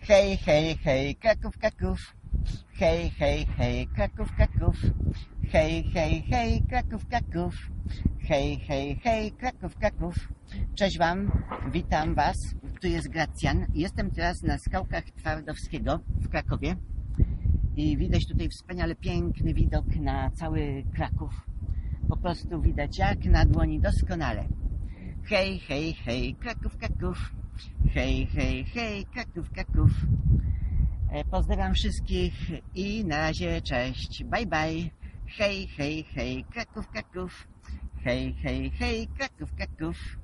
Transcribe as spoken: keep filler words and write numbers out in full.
Hej, hej, hej, Kraków, Kraków. Hej, hej, hej, Kraków, Kraków. Hej, hej, hej, Kraków, Kraków. Hej, hej, hej, Kraków, Kraków. Cześć Wam, witam Was. Tu jest Gracjan. Jestem teraz na skałkach Twardowskiego w Krakowie. I widać tutaj wspaniale piękny widok na cały Kraków. Po prostu widać jak na dłoni doskonale. Hej, hej, hej, Kraków, Kraków. Hej, hej, hej, Kraków, Kraków. Pozdrawiam wszystkich i na razie, cześć, bye, bye. Hej, hej, hej, Kraków, Kraków. Hej, hej, hej, Kraków, Kraków.